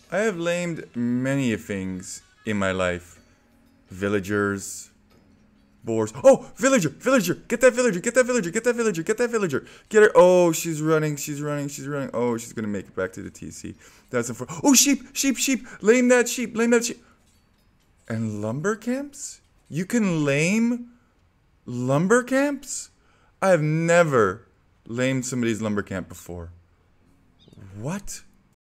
I have lamed many things in my life. Villagers, boars. Oh, villager, villager, get that villager, get that villager, get that villager, get that villager. Get her. Oh, she's running, she's running, she's running. Oh, she's gonna make it back to the TC. That's unfortunate. Oh, sheep, sheep, sheep. Lame that sheep, lame that sheep. And lumber camps? You can lame lumber camps? I have never lamed somebody's lumber camp before. What?